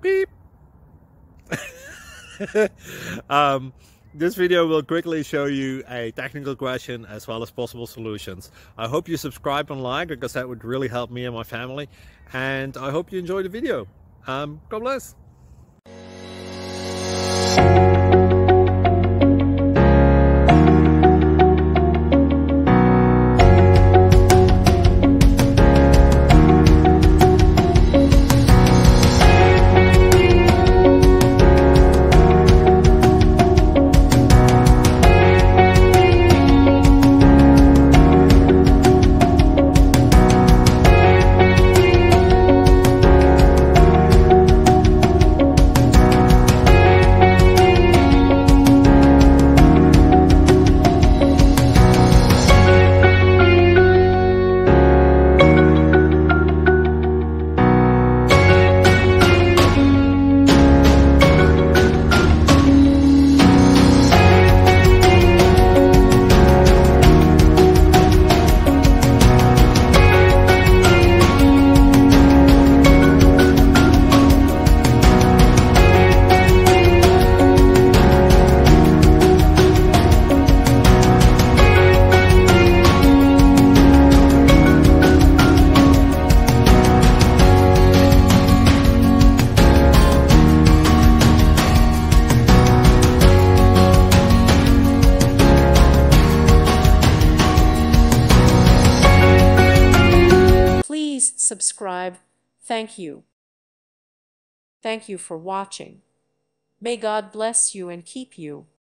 Beep. um, this video will quickly show you a technical question as well as possible solutions. I hope you subscribe and like, because that would really help me and my family. And I hope you enjoy the video. God bless. Please subscribe. Thank you. Thank you for watching. May God bless you and keep you.